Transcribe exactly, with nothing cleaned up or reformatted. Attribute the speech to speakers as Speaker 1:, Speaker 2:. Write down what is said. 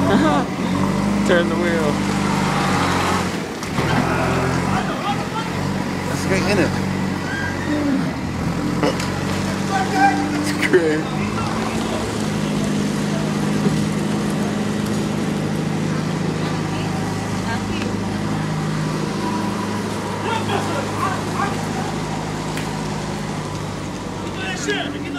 Speaker 1: Turn the wheel.
Speaker 2: Let's get in it. It's great.
Speaker 3: Shit!